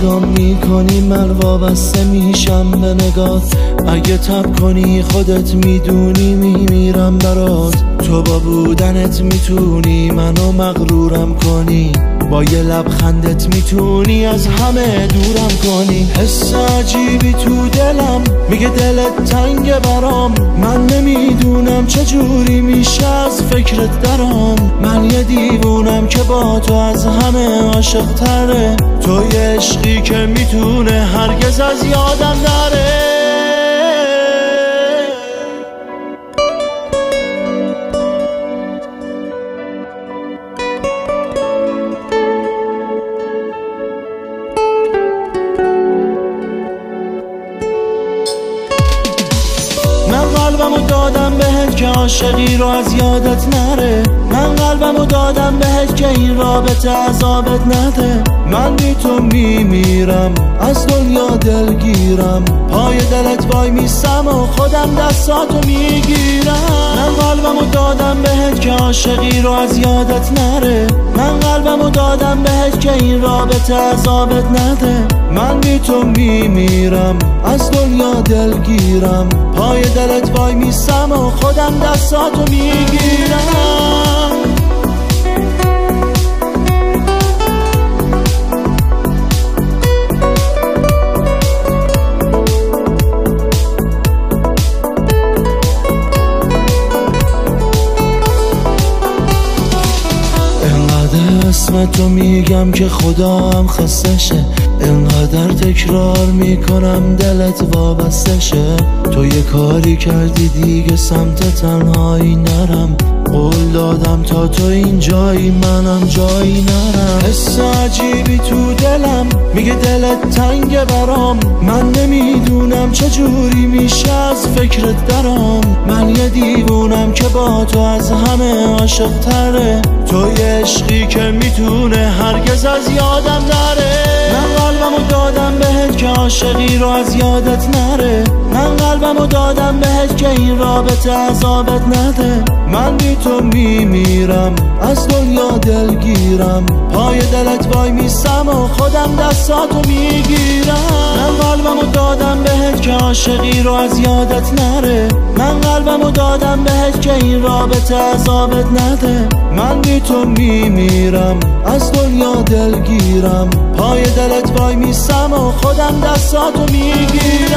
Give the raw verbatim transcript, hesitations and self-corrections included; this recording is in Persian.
نگام میکنی من وابسته میشم به نگات. اگه تب کنی خودت میدونی میمیرم برات. تو با بودنت میتونی منو مغرورم کنی، با یه لبخندت میتونی از همه دورم کنی. حس عجیبی تو دلم میگه دلت تنگ برام. من نمیدونم چجوری میشه از فکرت درام. من یه دیوونم که با تو از همه عاشق تره. تو یه عشقی که میتونه هرگز از یادم نره. قلبمو دادم بهت که عاشقی رو از یادت نره. من قلبمو دادم بهت که این رابطه عذابت نده. من بی تو میمیرم از دنیا دلگیرم. پای دلت وای میستم و خودم دستاتو میگیرم. من قلبمو دادم بهت که عاشقی رو از یادت نره. من قلبمو دادم بهت که این رابطه عذابت نده. من بی تو میمیرم از دنیا دلگیرم. پای دلت وای میستم و خودم دستاتو میگیرم. انقدر اسمتو میگم که خدا هم خسته شه. انقدر تکرار میکنم دلت وابسته شه. تو یه کاری کردی دیگه سمت تنهایی نرم. قول دادم تا تو این جایی منم جایی نرم. حس عجیبی تو دلم میگه دلت تنگ برام. من نمیدونم چجوری میشه از فکرت درام. من یه دیوونم که با تو از همه عاشق تره. تو یه عشقی که میتونه هرگز از یادم نره. من قلبمو دادم بهت که عاشقی رو از یادت نره. من قلبمو دادم بهت که این رابطه عذابت نده. من بی تو میمیرم از دنیا دلگیرم. پای دلت وای میستم و خودم دستاتو میگیرم. من قلبمو دادم بهت که عاشقی رو از یادت نره. من قلبمو دادم بهت که این رابطه عذابت نده. من بی تو میمیرم از دنیا دلگیرم. پای دلت وای میستم و خودم دستاتو میگیرم.